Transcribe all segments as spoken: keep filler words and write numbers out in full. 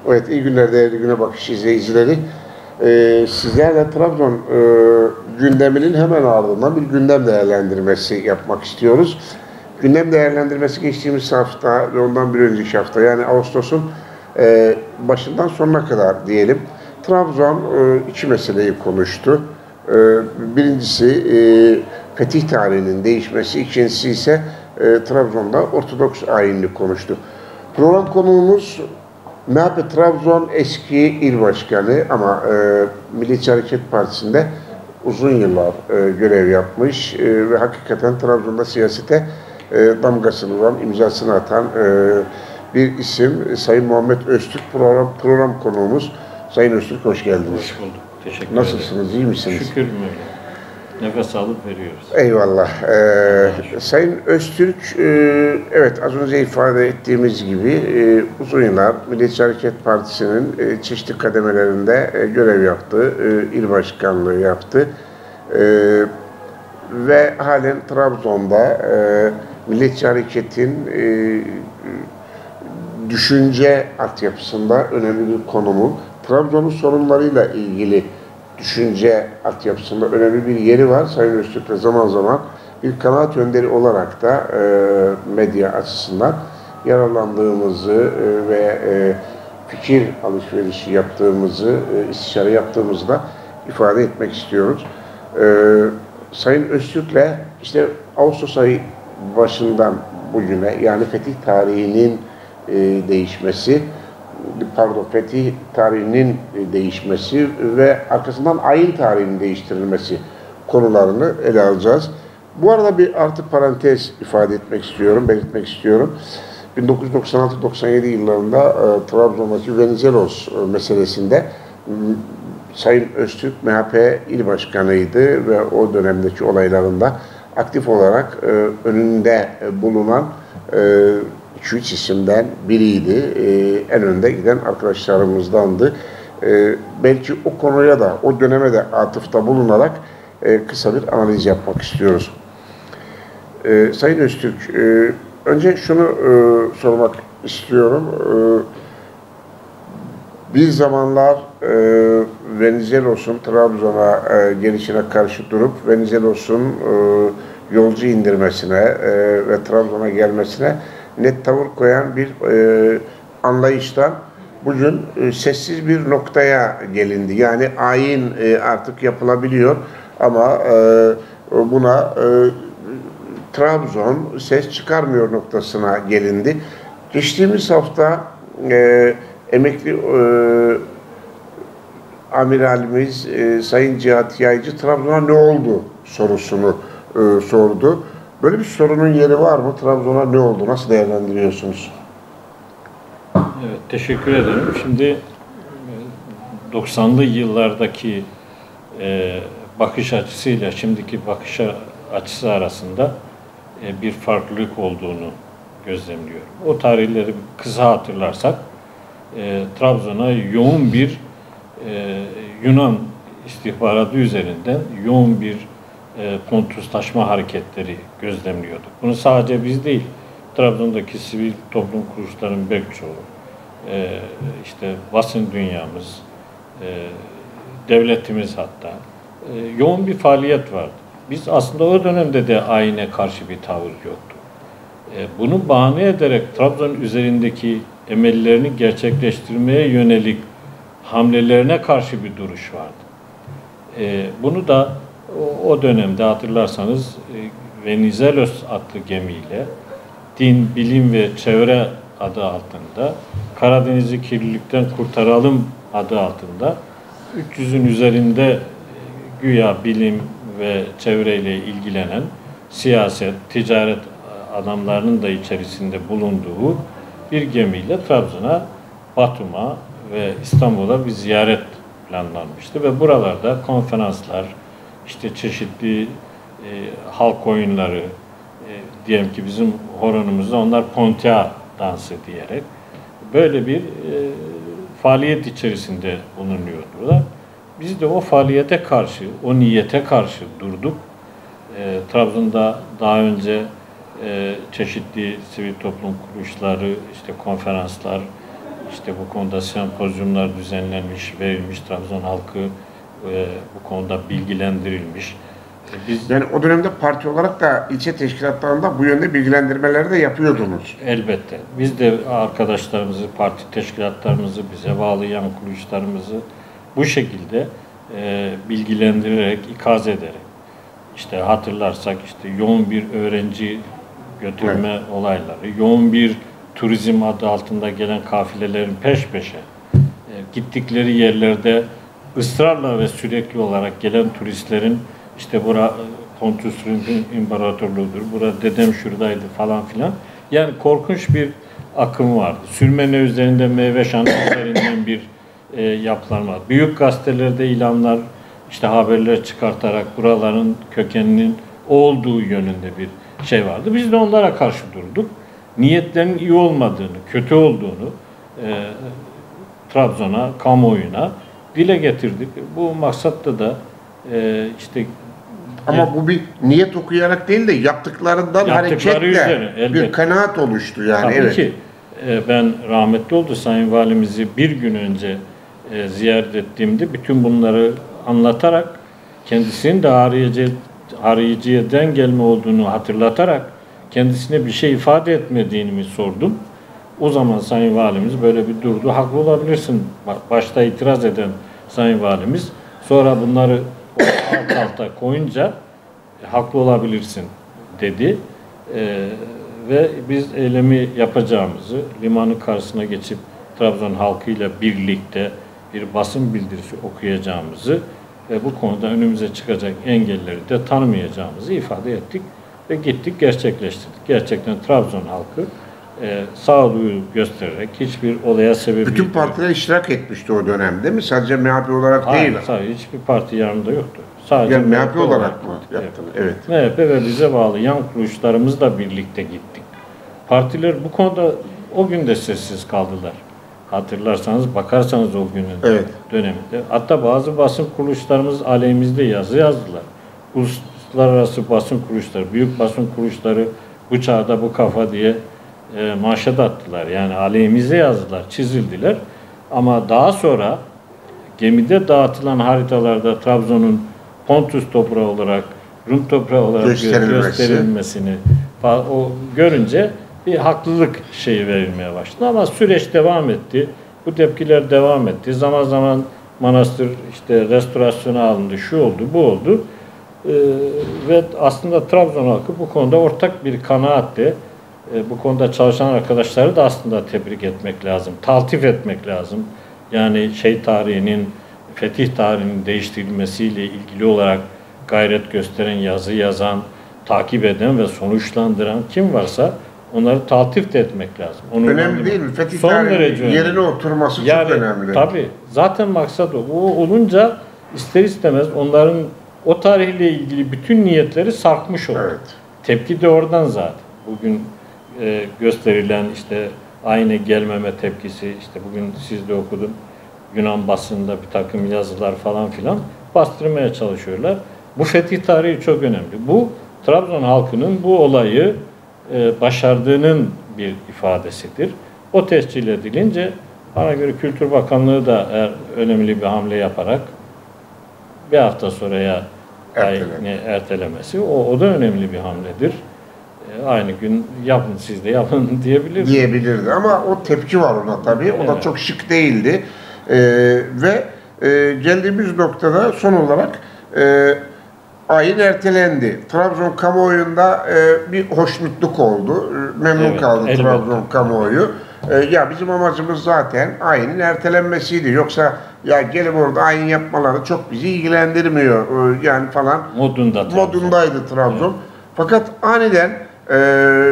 Evet, iyi günler değerli Güne Bakış izleyicileri. Ee, sizlerle Trabzon e, gündeminin hemen ardından bir gündem değerlendirmesi yapmak istiyoruz. Gündem değerlendirmesi geçtiğimiz hafta ve ondan bir önceki hafta, yani Ağustos'un e, başından sonuna kadar diyelim, Trabzon e, iki meseleyi konuştu. E, birincisi e, fetih tarihinin değişmesi, ikincisi ise e, Trabzon'da Ortodoks ayinini konuştu. Program konuğumuz M H P Trabzon eski il başkanı ama e, Milliyetçi Hareket Partisi'nde uzun yıllar e, görev yapmış e, ve hakikaten Trabzon'da siyasete e, damgasını vuran, imzasını atan e, bir isim Sayın Muhammed Öztürk program, program konuğumuz. Sayın Öztürk, hoş geldiniz. Hoş bulduk. Teşekkür Nasılsınız, ederim. iyi misiniz? Şükür mü? Nefes alıp veriyoruz. Eyvallah. Ee, Sayın Öztürk, e, evet az önce ifade ettiğimiz gibi e, uzun yıllar Milliyetçi Hareket Partisi'nin e, çeşitli kademelerinde e, görev yaptı, e, il başkanlığı yaptı e, ve halen Trabzon'da e, Milliyetçi Hareket'in e, düşünce altyapısında önemli bir konumu, Trabzon'un sorunlarıyla ilgili düşünce altyapısında önemli bir yeri var. Sayın Öztürk'le zaman zaman bir kanaat önderi olarak da e, medya açısından yararlandığımızı e, ve e, fikir alışverişi yaptığımızı, e, istişare yaptığımızı da ifade etmek istiyoruz. E, Sayın Öztürk'le işte Ağustos ayı başından bugüne, yani fetih tarihinin e, değişmesi, pardon fetih tarihinin değişmesi ve arkasından ayin tarihinin değiştirilmesi konularını ele alacağız. Bu arada bir artı parantez ifade etmek istiyorum, belirtmek istiyorum. bin dokuz yüz doksan altı doksan yedi yıllarında e, Trabzon'daki Venizelos e, meselesinde m, Sayın Öztürk M H P il başkanıydı ve o dönemdeki olaylarında aktif olarak e, önünde bulunan e, iki üç isimden biriydi. Ee, en önde giden arkadaşlarımızdandı. Ee, belki o konuya da, o döneme de atıfta bulunarak e, kısa bir analiz yapmak istiyoruz. Ee, Sayın Öztürk, e, önce şunu e, sormak istiyorum. E, bir zamanlar e, Venizelos'un Trabzon'a e, gelişine karşı durup Venizelos'un e, yolcu indirmesine e, ve Trabzon'a gelmesine net tavır koyan bir e, anlayıştan bugün e, sessiz bir noktaya gelindi. Yani ayin e, artık yapılabiliyor ama e, buna e, Trabzon ses çıkarmıyor noktasına gelindi. Geçtiğimiz hafta e, emekli e, amiralimiz e, Sayın Cihat Yaycı Trabzon'a ne oldu sorusunu e, sordu. Böyle bir sorunun yeri var mı? Trabzon'a ne oldu? Nasıl değerlendiriyorsunuz? Evet, teşekkür ederim. Şimdi doksanlı yıllardaki e, bakış açısıyla şimdiki bakış açısı arasında e, bir farklılık olduğunu gözlemliyorum. O tarihleri kısa hatırlarsak e, Trabzon'a yoğun bir e, Yunan istihbaratı üzerinden yoğun bir E, kontustlaşma hareketleri gözlemliyorduk. Bunu sadece biz değil, Trabzon'daki sivil toplum kuruluşlarının pek çoğu, e, işte basın dünyamız, e, devletimiz hatta e, yoğun bir faaliyet vardı. Biz aslında o dönemde de ayine karşı bir tavır yoktu. E, bunu bahane ederek Trabzon üzerindeki emellerini gerçekleştirmeye yönelik hamlelerine karşı bir duruş vardı. E, bunu da O, o dönemde hatırlarsanız e, Venizelos adlı gemiyle Din, Bilim ve Çevre adı altında Karadeniz'i kirlilikten kurtaralım adı altında üç yüzün üzerinde e, güya bilim ve çevreyle ilgilenen siyaset, ticaret adamlarının da içerisinde bulunduğu bir gemiyle Trabzon'a, Batum'a ve İstanbul'a bir ziyaret planlanmıştı ve buralarda konferanslar, İşte çeşitli e, halk oyunları, e, diyelim ki bizim horonumuzda onlar pontea dansı diyerek böyle bir e, faaliyet içerisinde bulunuyordular. Biz de o faaliyete karşı, o niyete karşı durduk. E, Trabzon'da daha önce e, çeşitli sivil toplum kuruluşları, işte konferanslar İşte bu konuda sempozyumlar düzenlenmiş, verilmiş, Trabzon halkı e, bu konuda bilgilendirilmiş. E, biz Yani o dönemde parti olarak da ilçe teşkilatlarında bu yönde bilgilendirmeleri de yapıyordunuz. Elbette. Biz de arkadaşlarımızı, parti teşkilatlarımızı, bize bağlı yan kuruluşlarımızı bu şekilde e, bilgilendirerek, ikaz ederek, işte hatırlarsak işte yoğun bir öğrenci götürme evet. olayları, yoğun bir turizm adı altında gelen kafilelerin peş peşe e, gittikleri yerlerde ısrarla ve sürekli olarak gelen turistlerin işte bura Pontus İmparatorluğu'dur, burada dedem şuradaydı falan filan. Yani korkunç bir akım vardı. Sürmene üzerinde meyve şanı üzerinden bir e, yapılanma. Büyük gazetelerde ilanlar, işte haberler çıkartarak buraların kökeninin olduğu yönünde bir şey vardı. Biz de onlara karşı durduk. Niyetlerin iyi olmadığını, kötü olduğunu e, Trabzon'a, kamuoyuna dile getirdik. Bu maksatla da e, işte ama bu bir niyet okuyarak değil de yaptıklarından Yaptıkları üzerine, hareketle bir kanaat oluştu yani. Tabii evet. ki e, ben rahmetli oldu Sayın Valimizi bir gün önce e, ziyaret ettiğimde bütün bunları anlatarak kendisinin de Harici, Hariciye'den gelme olduğunu hatırlatarak kendisine bir şey ifade etmediğini sordum. O zaman Sayın Valimiz böyle bir durdu. Haklı olabilirsin. Başta itiraz eden Sayın Valimiz sonra bunları alt alta koyunca e, haklı olabilirsin dedi. E, ve biz eylemi yapacağımızı, limanın karşısına geçip Trabzon halkıyla birlikte bir basın bildirisi okuyacağımızı ve bu konuda önümüze çıkacak engelleri de tanımayacağımızı ifade ettik ve gittik gerçekleştirdik. Gerçekten Trabzon halkı e, sağduyu göstererek hiçbir olaya sebep bütün partiler iştirak etmişti o dönem değil mi? Sadece M H P olarak Hayır, değil. Hayır, hiçbir parti yanında yoktu. Sadece yani M H P olarak mı yaptınız? Evet. M H P ve bize bağlı yan kuruluşlarımızla birlikte gittik. Partiler bu konuda o gün de sessiz kaldılar. Hatırlarsanız, bakarsanız o günün evet. döneminde. Hatta bazı basın kuruluşlarımız aleyhimizde yazı yazdılar. Uluslararası basın kuruluşları, büyük basın kuruluşları bu çağda bu kafa diye e, manşet attılar. Yani aleyhimize yazdılar, çizildiler. Ama daha sonra gemide dağıtılan haritalarda Trabzon'un Pontus toprağı olarak, Rum toprağı olarak Gösterilmesi. gösterilmesini o görünce bir haklılık şeyi verilmeye başladı. Ama süreç devam etti. Bu tepkiler devam etti. Zaman zaman manastır işte restorasyona alındı, şu oldu, bu oldu. Ee, ve aslında Trabzon halkı bu konuda ortak bir kanaatle e, bu konuda çalışan arkadaşları da aslında tebrik etmek lazım. Taltif etmek lazım. Yani şey tarihinin, fetih tarihinin değiştirilmesiyle ilgili olarak gayret gösteren, yazı yazan, takip eden ve sonuçlandıran kim varsa onları taltif de etmek lazım. Onu önemli değil mi? Fetih Son tarihinin yerine oturması yani, çok önemli. Tabii. Zaten maksat o. O olunca ister istemez onların o tarihle ilgili bütün niyetleri sarkmış olur. Evet. Tepki de oradan zaten. Bugün e, gösterilen işte aynı gelmeme tepkisi, işte bugün siz de okudum. Yunan basınında bir takım yazılar falan filan bastırmaya çalışıyorlar. Bu fetih tarihi çok önemli. Bu Trabzon halkının bu olayı e, başardığının bir ifadesidir. O tescil edilince bana göre Kültür Bakanlığı da eğer önemli bir hamle yaparak bir hafta sonraya Erteleme. ertelemesi o, o da önemli bir hamledir. E, aynı gün yapın siz de yapın diyebilir diyebilirdi ama o tepki var ona tabii. O evet. da çok şık değildi. Ee, ve e, geldiğimiz noktada son olarak e, ayin ertelendi. Trabzon kamuoyunda e, bir hoşnutluk oldu. Memnun evet, kaldı elbette. Trabzon kamuoyu. E, ya bizim amacımız zaten ayinin ertelenmesiydi. Yoksa ya gelip orada ayin yapmaları çok bizi ilgilendirmiyor e, yani falan. Modunda modundaydı Trabzon. Evet. Fakat aniden e,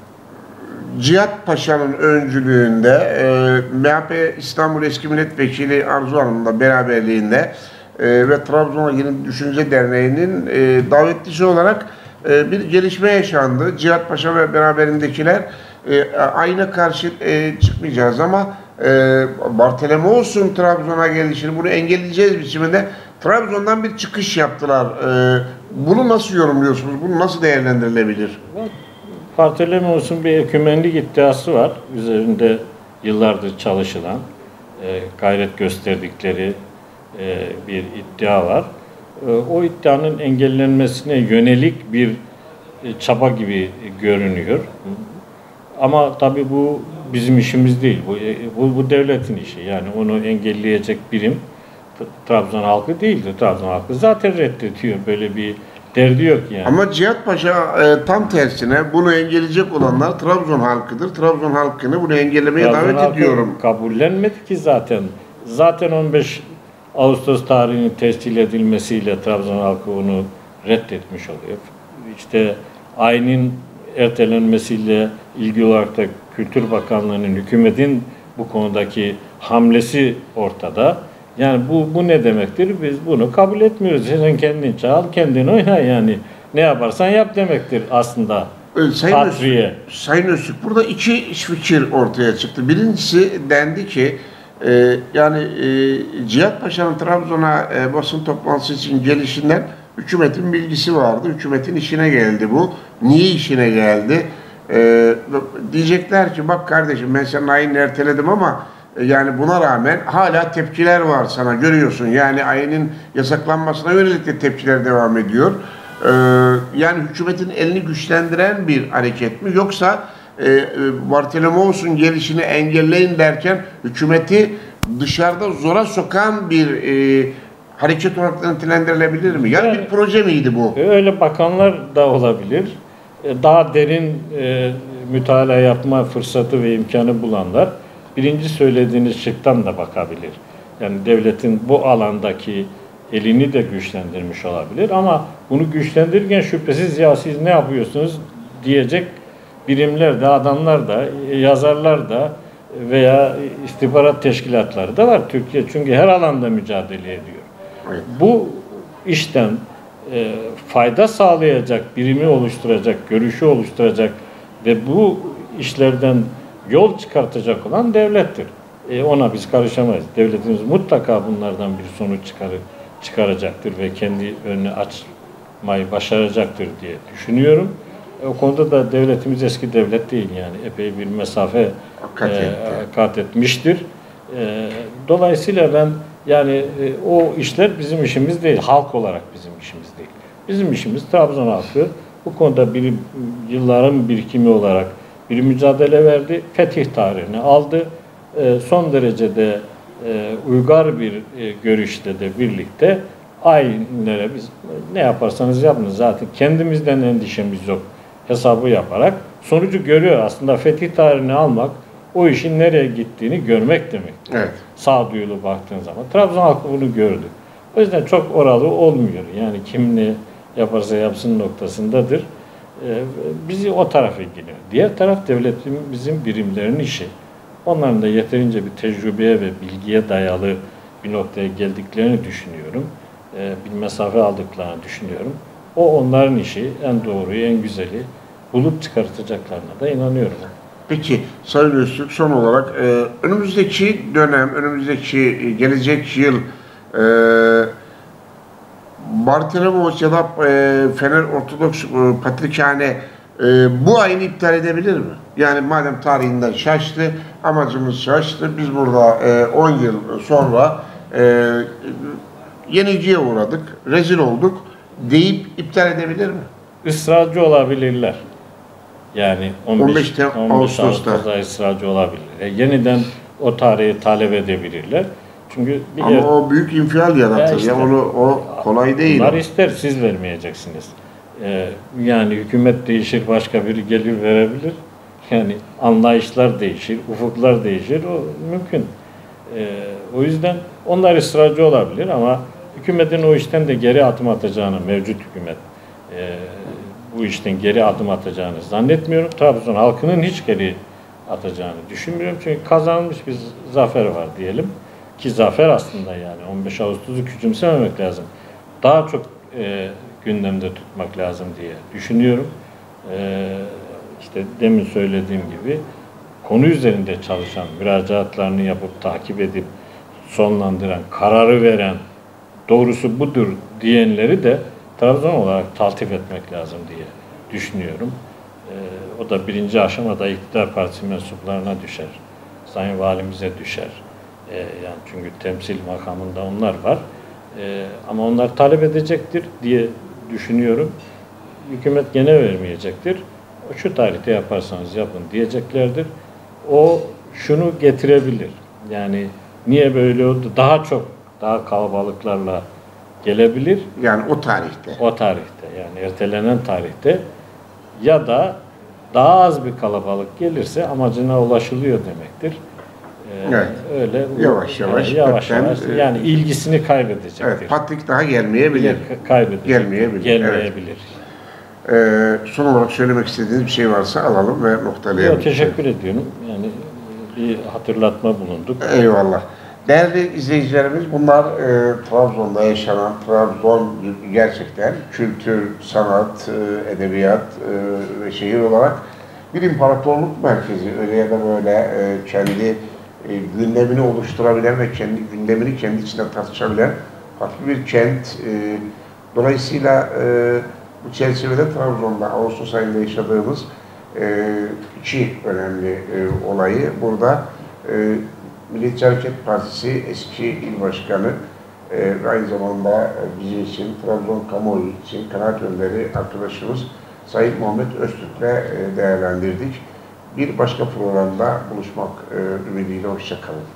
Cihat Paşa'nın öncülüğünde e, M H P İstanbul Eski Milletvekili Arzu Hanım'la beraberliğinde e, ve Trabzon Yeni Düşünce Derneği'nin e, davetlisi olarak e, bir gelişme yaşandı. Cihat Paşa ve beraberindekiler e, ayna karşı e, çıkmayacağız ama e, Bartolome olsun Trabzon'a gelişini bunu engelleyeceğiz biçiminde Trabzon'dan bir çıkış yaptılar. E, bunu nasıl yorumluyorsunuz? Bunu nasıl değerlendirilebilir? Bartolome olsun bir ekümenlik iddiası var. Üzerinde yıllardır çalışılan, e, gayret gösterdikleri e, bir iddia var. E, o iddianın engellenmesine yönelik bir e, çaba gibi görünüyor. Ama tabii bu bizim işimiz değil. Bu, bu, bu devletin işi. Yani onu engelleyecek birim Trabzon halkı değildir. Trabzon halkı zaten reddediyor. Böyle bir derdi yok yani. Ama Cihat Paşa e, tam tersine bunu engelleyecek olanlar Trabzon halkıdır. Trabzon halkını bunu engellemeye Trabzon davet halkı ediyorum. kabullenmedi ki zaten. Zaten on beş Ağustos tarihinin tescil edilmesiyle Trabzon halkı onu reddetmiş oluyor. İşte ayinin ertelenmesiyle ilgili olarak da Kültür Bakanlığı'nın, hükümetin bu konudaki hamlesi ortada. Yani bu, bu ne demektir? Biz bunu kabul etmiyoruz. Sen kendin çal, kendin oyna yani. Ne yaparsan yap demektir aslında. Sayın Patriye. Öztürk, Sayın Öztürk, burada iki fikir ortaya çıktı. Birincisi dendi ki e, yani e, Cihat Paşa'nın Trabzon'a e, basın toplantısı için gelişinden hükümetin bilgisi vardı. Hükümetin işine geldi bu. Niye işine geldi? E, diyecekler ki bak kardeşim ben senin ayını erteledim ama e, yani buna rağmen hala tepkiler var sana, görüyorsun. Yani ayının yasaklanmasına yönelik de tepkiler devam ediyor. Ee, yani hükümetin elini güçlendiren bir hareket mi, yoksa e, Bartolomeos'un gelişini engelleyin derken hükümeti dışarıda zora sokan bir e, hareket olarak nitelendirilebilir mi? Yani, yani bir proje miydi bu? Öyle bakanlar da olabilir. Daha derin e, mütalaa yapma fırsatı ve imkanı bulanlar birinci söylediğiniz şıktan da bakabilir. Yani devletin bu alandaki elini de güçlendirmiş olabilir ama bunu güçlendirirken şüphesiz ya siz ne yapıyorsunuz diyecek birimler de, adamlar da, yazarlar da veya istihbarat teşkilatları da var Türkiye, çünkü her alanda mücadele ediyor. Evet. Bu işten e, fayda sağlayacak, birimi oluşturacak, görüşü oluşturacak ve bu işlerden yol çıkartacak olan devlettir. E, ona biz karışamayız. Devletimiz mutlaka bunlardan bir sonuç çıkarır. çıkaracaktır ve kendi önünü açmayı başaracaktır diye düşünüyorum. O konuda da devletimiz eski devlet değil, yani epey bir mesafe kat, e, kat etmiştir. E, dolayısıyla ben yani e, o işler bizim işimiz değil, halk olarak bizim işimiz değil. Bizim işimiz Trabzon halkı bu konuda bir yılların birikimi olarak bir mücadele verdi, fetih tarihini aldı. E, son derecede E, uygar bir e, görüşle de birlikte ayinlere biz ne yaparsanız yapın zaten kendimizden endişemiz yok hesabı yaparak sonucu görüyor. Aslında fetih tarihini almak o işin nereye gittiğini görmek demek. Evet. Sağduyulu baktığın zaman. Trabzon halkı bunu gördü. O yüzden çok oralı olmuyor. Yani kim ne yaparsa yapsın noktasındadır. E, bizi o tarafa ilgileniyor. Diğer taraf devletin, bizim birimlerin işi. Onların da yeterince bir tecrübeye ve bilgiye dayalı bir noktaya geldiklerini düşünüyorum. Ee, bir mesafe aldıklarını düşünüyorum. O onların işi, en doğruyu, en güzeli bulup çıkartacaklarına da inanıyorum. Peki Sayın Öztürk, son olarak e, önümüzdeki dönem, önümüzdeki gelecek yıl e, Bartolomeos ya da e, Fener Ortodoks e, Patrikhane e, bu ayını iptal edebilir mi? Yani madem tarihinden şaştı, amacımız şaştı, biz burada on e, yıl sonra e, yeniciye uğradık, rezil olduk deyip iptal edebilir mi? Israrcı olabilirler. Yani on beş, on beş Ağustos'ta ısrarcı olabilirler. E, yeniden o tarihi talep edebilirler. Çünkü bir ama yer, o büyük infial yaratır. Ya, işte, ya onu o kolay değil. Bunlar ister, siz vermeyeceksiniz. Ee, yani hükümet değişir, başka biri gelir verebilir. Yani anlayışlar değişir, ufuklar değişir, o mümkün. Ee, o yüzden onlar ısrarcı olabilir ama hükümetin o işten de geri adım atacağını, mevcut hükümet e, bu işten geri adım atacağını zannetmiyorum. Trabzon halkının hiç geri atacağını düşünmüyorum. Çünkü kazanılmış bir zafer var diyelim. Ki zafer aslında, yani on beş Ağustos'u küçümsememek lazım. Daha çok e, gündemde tutmak lazım diye düşünüyorum. E, işte demin söylediğim gibi konu üzerinde çalışan, müracaatlarını yapıp takip edip sonlandıran, kararı veren, doğrusu budur diyenleri de Trabzon olarak taltif etmek lazım diye düşünüyorum. E, o da birinci aşamada iktidar partisi mensuplarına düşer Sayın Valimize düşer. E, yani çünkü temsil makamında onlar var. E, ama onlar talep edecektir diye düşünüyorum. Hükümet gene vermeyecektir. Şu tarihte yaparsanız yapın diyeceklerdir. O şunu getirebilir. Yani niye böyle oldu? Daha çok, daha kalabalıklarla gelebilir. Yani o tarihte. O tarihte, yani ertelenen tarihte, ya da daha az bir kalabalık gelirse amacına ulaşılıyor demektir. Ee, Evet. Öyle Yavaş yavaş, yani yavaş hepten, yavaş yani ilgisini kaybedecektir. Evet, Patrik daha gelmeyebilir. Ka- Kaybedecektir. Gelmeyebilir, Gelmeyebilir. Ee, son olarak söylemek istediğiniz bir şey varsa alalım ve noktalayalım. Yo, teşekkür ediyorum. Yani bir hatırlatma bulunduk. Eyvallah. Değerli izleyicilerimiz, bunlar e, Trabzon'da yaşanan, Trabzon gerçekten kültür, sanat, e, edebiyat e, ve şehir olarak bir imparatorluk merkezi. Öyle ya da böyle e, kendi e, gündemini oluşturabilen ve kendi gündemini kendi içinde tartışabilen farklı bir kent. E, dolayısıyla e, bu çerçevede Trabzon'da Ağustos ayında yaşadığımız e, iki önemli e, olayı burada e, Milliyetçi Hareket Partisi eski il başkanı e, ve aynı zamanda bizim için, Trabzon kamuoyu için kanaat önderi arkadaşımız Sayın Muhammed Öztürk'le e, değerlendirdik. Bir başka programda buluşmak e, ümidiyle hoşça kalın.